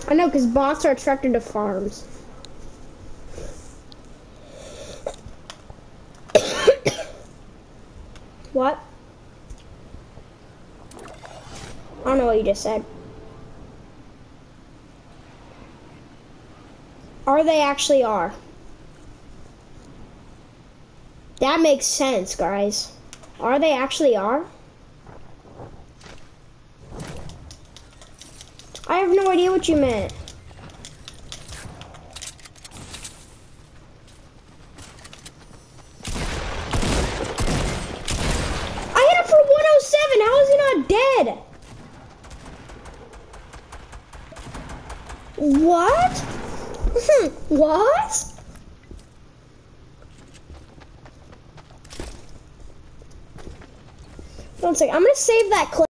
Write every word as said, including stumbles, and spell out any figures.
I know, because bots are attracted to farms. What? I don't know what you just said. Are they actually are? That makes sense, guys. Are they actually are? I have no idea what you meant. I hit him for one oh seven. How is he not dead? What? What? One second. I'm gonna save that clip.